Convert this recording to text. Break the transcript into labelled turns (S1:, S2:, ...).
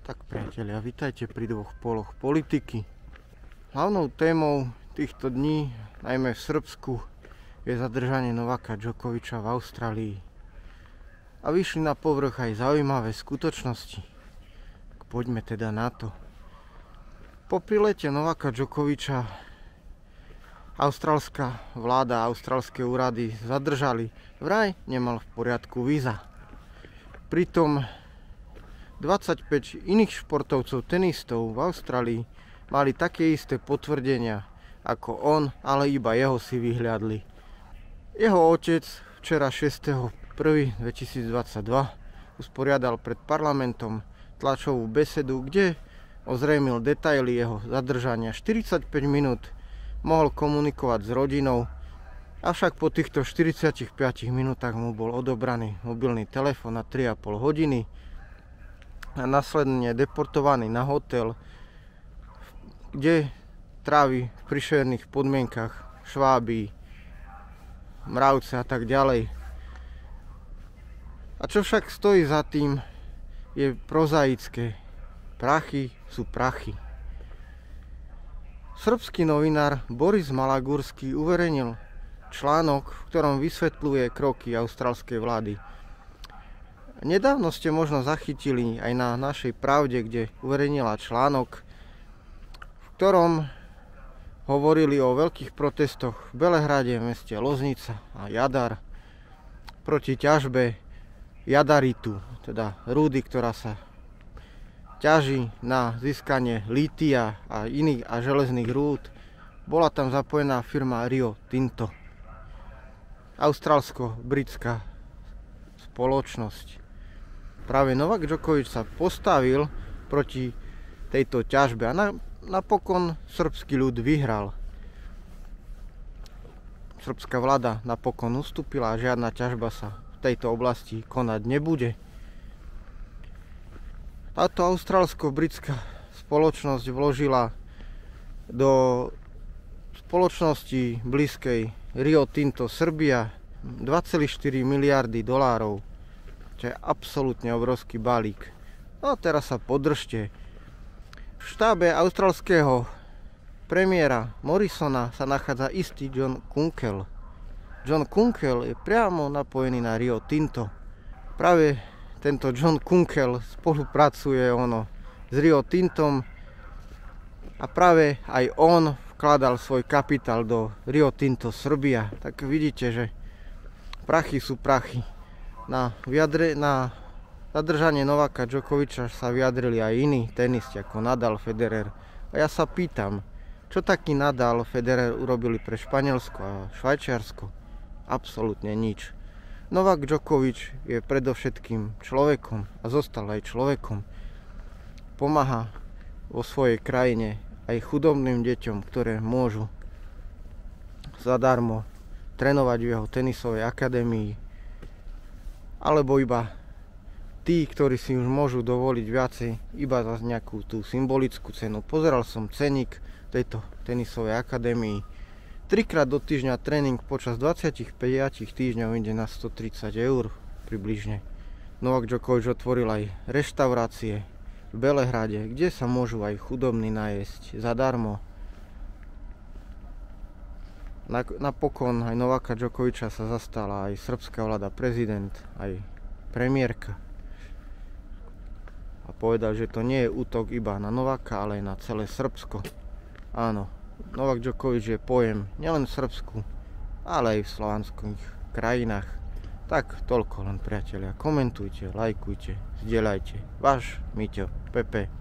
S1: Tak priatelia, vitajte pri dvoch poloch politiky. Hlavnou témou týchto dní, najmä v Srbsku, je zadržanie Novaka Djokoviča v Austrálii. A vyšli na povrch aj zaujímavé skutočnosti. Poďme teda na to. Po prilete Novaka Djokoviča austrálska vláda a austrálske úrady zadržali. Vraj nemal v poriadku víza. Pritom 25 iných športovcov, tenistov v Austrálii mali také isté potvrdenia ako on, ale iba jeho si vyhliadli. Jeho otec včera 6.1.2022 usporiadal pred parlamentom tlačovú besedu, kde ozrejmil detaily jeho zadržania. 45 minút mohol komunikovať s rodinou, avšak po týchto 45 minútach mu bol odobraný mobilný telefón na 3,5 hodiny a následne deportovaný na hotel, kde trávi v príšerných podmienkach šváby, mravce a tak ďalej. A čo však stojí za tým, je prozaické. Prachy sú prachy. Srbský novinár Boris Malagurský uverejnil článok, v ktorom vysvetľuje kroky austrálskej vlády. Nedávno ste možno zachytili aj na našej Pravde, kde uverejnila článok, v ktorom hovorili o veľkých protestoch v Belehrade, meste Loznica a Jadar proti ťažbe jadaritu, teda rúdy, ktorá sa ťaží na získanie lítia a iných a železných rúd. Bola tam zapojená firma Rio Tinto, austrálsko-britská spoločnosť. Práve Novak Djokovič sa postavil proti tejto ťažbe a napokon srbský ľud vyhral. Srbská vláda napokon ustúpila a žiadna ťažba sa v tejto oblasti konať nebude. Táto austrálsko-britská spoločnosť vložila do spoločnosti blízkej Rio Tinto Srbia 2,4 miliardy dolárov, čo je absolútne obrovský balík. No a teraz sa podržte. V štábe austrálskeho premiéra Morrisona sa nachádza istý John Kunkel. John Kunkel je priamo napojený na Rio Tinto. Práve tento John Kunkel spolupracuje s Rio Tintom a práve aj on vkladal svoj kapitál do Rio Tinto Srbia. Tak vidíte, že prachy sú prachy. Na zadržanie Novaka Djokoviča sa vyjadrili aj iní tenisti ako Nadal, Federer. A ja sa pýtam, čo taký Nadal, Federer urobili pre Španielsko a Švajčiarsko? Absolútne nič. Novak Djokovič je predovšetkým človekom a zostal aj človekom. Pomáha vo svojej krajine aj chudobným deťom, ktoré môžu zadarmo trénovať v jeho tenisovej akadémii, alebo iba tí, ktorí si už môžu dovoliť viacej, iba za nejakú tú symbolickú cenu. Pozeral som ceník tejto tenisovej akadémii. 3-krát do týždňa tréning počas 25 týždňov ide na 130 eur približne. Novak Djokovič otvoril aj reštaurácie v Belehrade, kde sa môžu aj chudobní najesť zadarmo. Napokon aj Novaka Djokoviča sa zastala aj srbská vláda, prezident, aj premiérka. A povedal, že to nie je útok iba na Novaka, ale aj na celé Srbsko. Áno, Novak Djokovič je pojem nielen v Srbsku, ale aj v slovanských krajinách. Tak toľko len, priatelia. Komentujte, lajkujte, zdieľajte. Váš Miťo, Pepe.